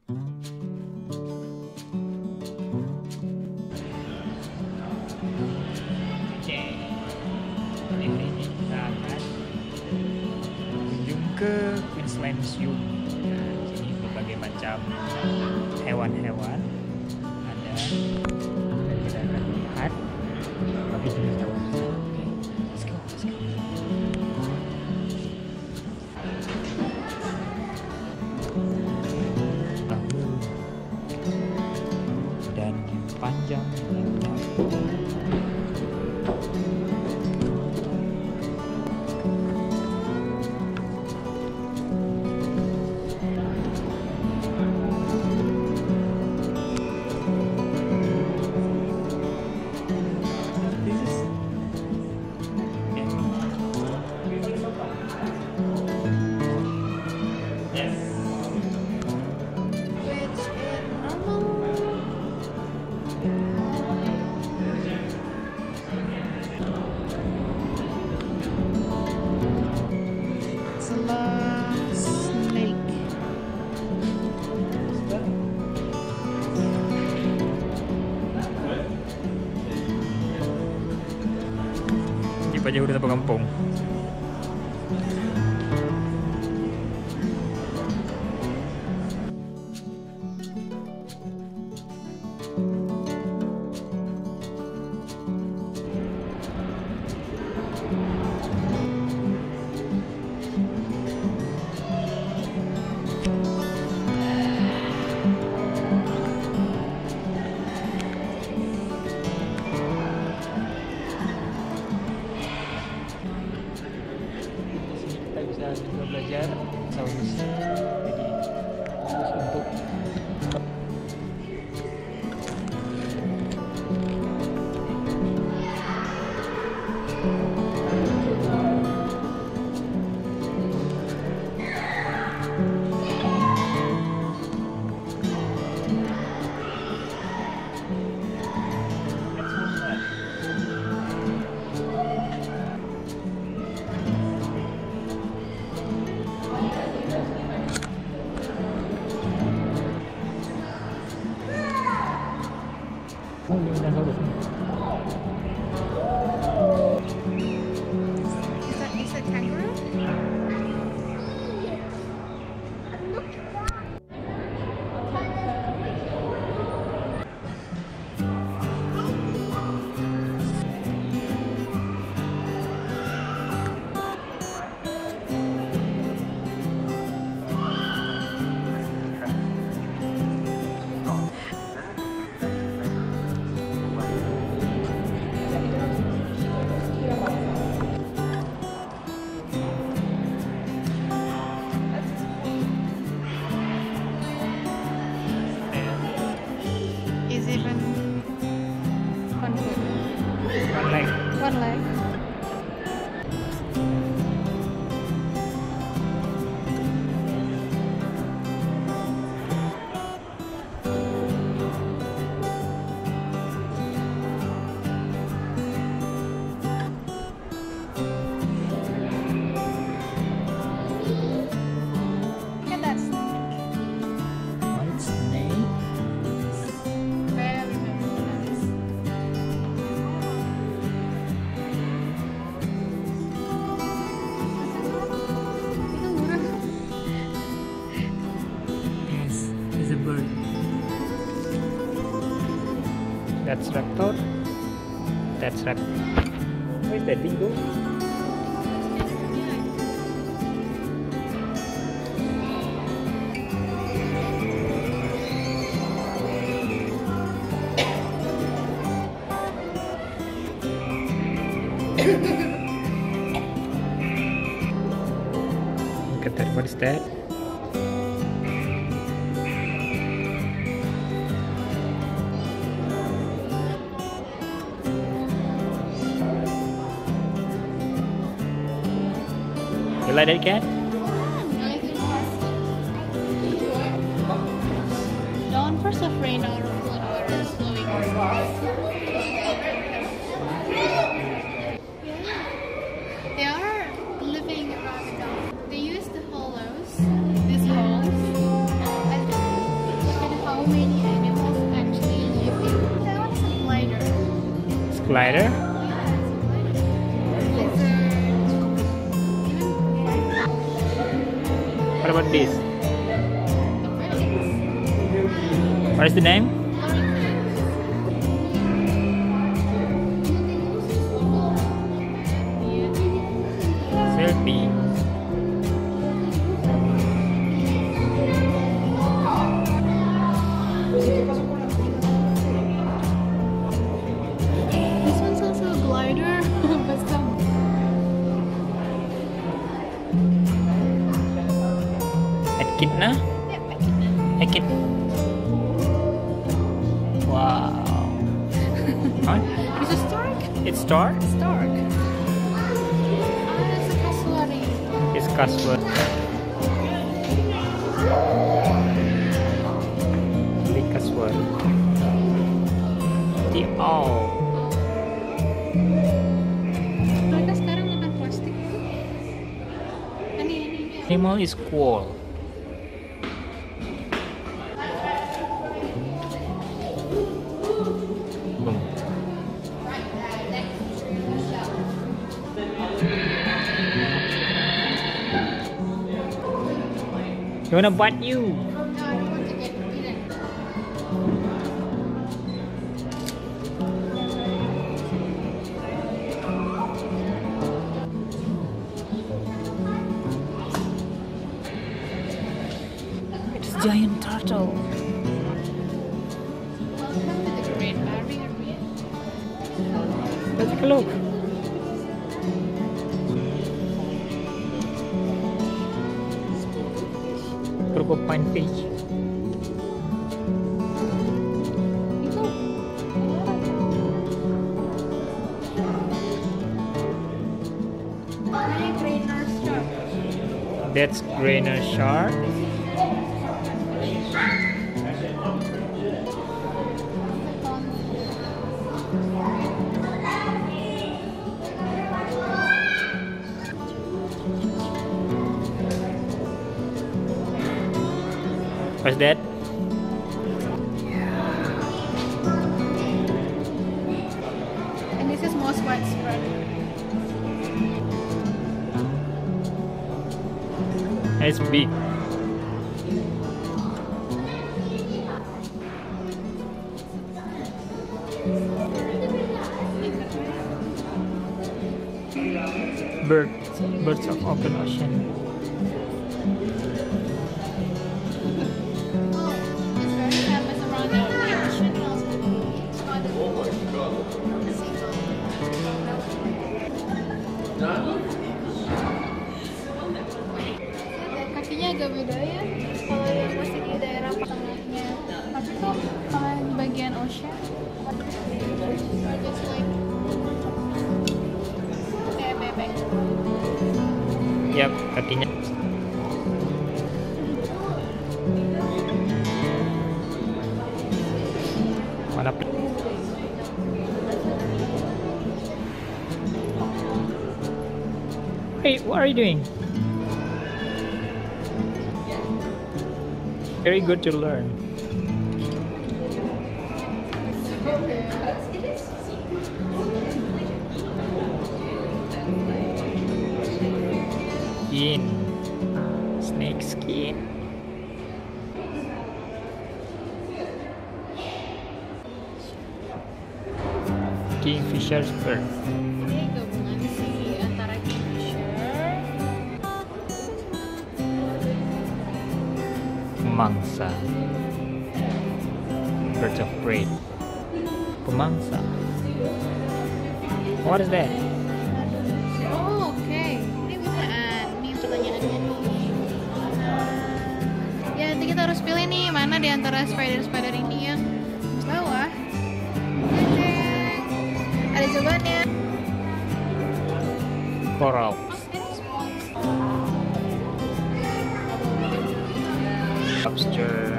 Ini kita akan kunjung ke Queensland Museum. Nah, di sini berbagai macam hewan-hewan ada. Dan kita akan lihat berbagai dinosaurus. Let's go, let's go. Dan panjang lebar. Aja udah sampai kampung. Juga belajar saurus, jadi bagus untuk Is that kangaroo? Is even one leg. One leg. Look at that snake. white snake. Very, very nice. Yes, it's a bird. That's raptor. That's raptor. Where's that dingo? Look at that. What is that? You like that cat? Don't first afraid out of blood water is flowing. They are living around the dump. They use the hollows, these holes, glider. What about this? What is the name? Selfie. This one's also a glider, but some. Ekidna? Ekid. Wow. Huh? It's a stork. It's dark. Stork. It's a kasuari. It's Casper. Big Casper. The owl. Mereka sekarang makan plastik. Ini. Animal is squirrel. Boom. You wanna bite you? No, I don't want to get eaten. It's a giant turtle. Welcome to the Great Barrier Reef. Let's take a look. Porcupine fish. Itu. Ini trainer shark. That's grainer shark. What's that? And this is most widespread. It's big. Birds of open ocean. Oh, it's very famous around the ocean. Also, it's not kakinya agak beda ya. Kalau yang masih di daerah tengahnya, tapi kok kalau yang di bagian ocean, just like kayak bebek. Yap, kakinya. Mana? Hey, what are you doing? Very good to learn. Skin. Snake skin. Kingfisher's fur. Ini gabungan sih antara kingfisher, Pemangsa. Birds of prey. Pemangsa. What is that? oh oke, ini bisaan. Ini pertanyaannya nih. Ya nanti kita harus pilih nih mana di antara spider ini yang bawah. Ada jawabannya. Coral. Lobster.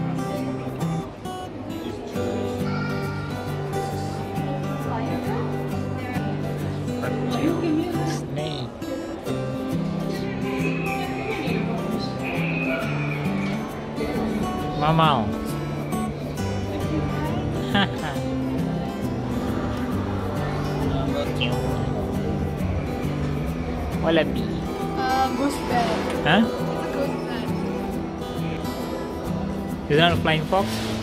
Reptile. Snake. Mammal. Wallaby. Goose bear. Huh? It's a goose bear. Is that a flying fox?